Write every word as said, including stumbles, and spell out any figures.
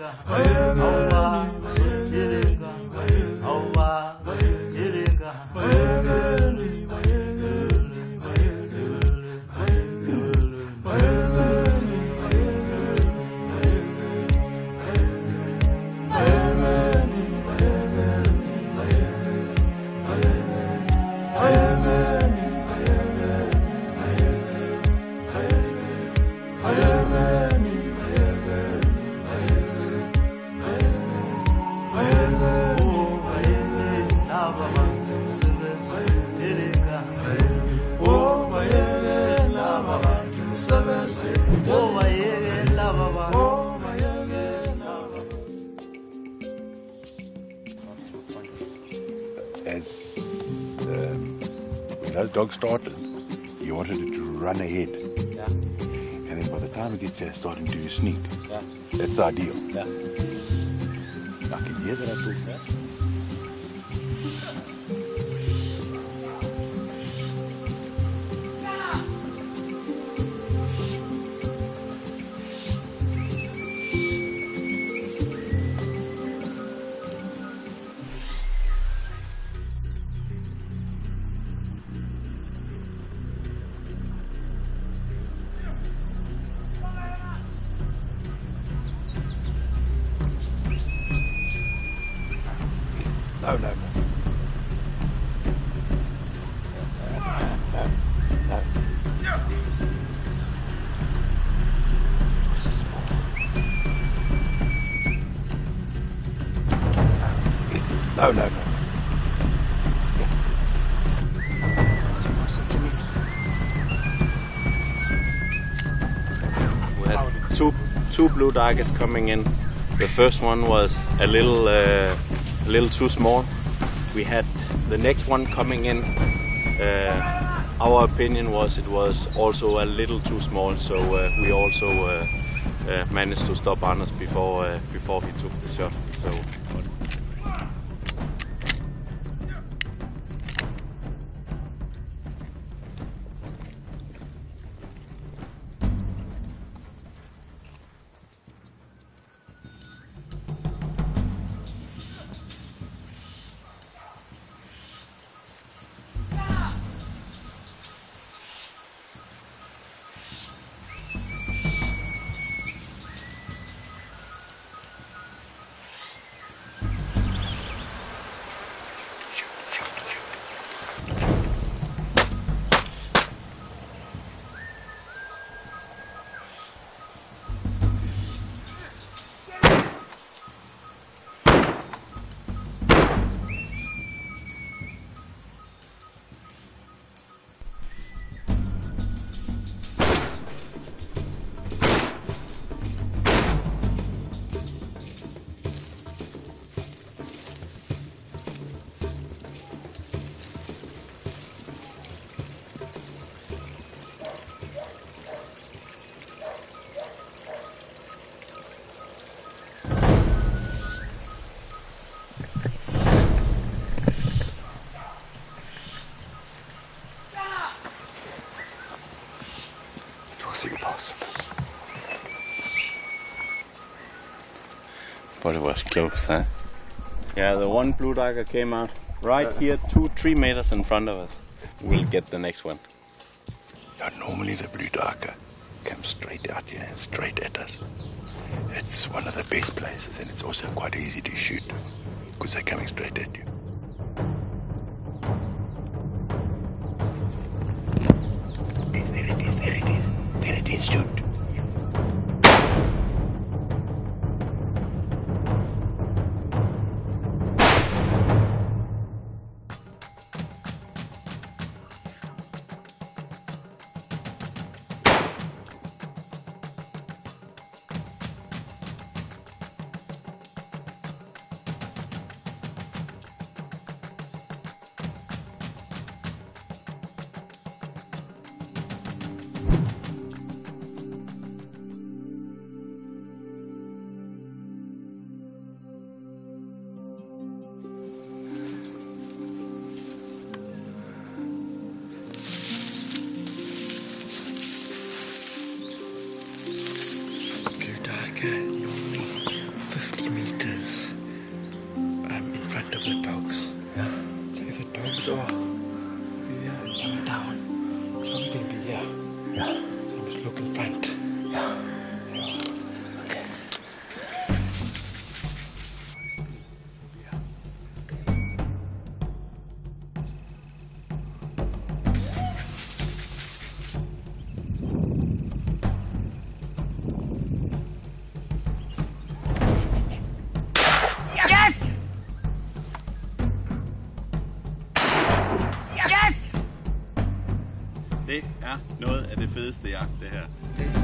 As um, when those dogs started, you wanted it to run ahead. Yeah. And then by the time it gets there, starting to sneak. Yeah. That's the ideal. Yeah. I can hear that I talk. Yeah. No, no, no. No, no, no. We had two two blue duikers coming in. The first one was a little uh, a little too small. We had the next one coming in. Uh, our opinion was it was also a little too small, so uh, we also uh, uh, managed to stop Anders before uh, before he took the shot. So. Impossible. But it was close, huh? Yeah, the one blue duiker came out right here, two, three meters in front of us. We'll get the next one. Yeah, normally the blue duiker comes straight out here, straight at us. It's one of the best places, and it's also quite easy to shoot because they're coming straight at you. There it is, there it is, there it is, shoot. So be there and come down. So we can be here. Yeah. So we look in front. Yeah. Yeah. Okay. Yes! Yes! Det er noget af det fedeste jagt, det her.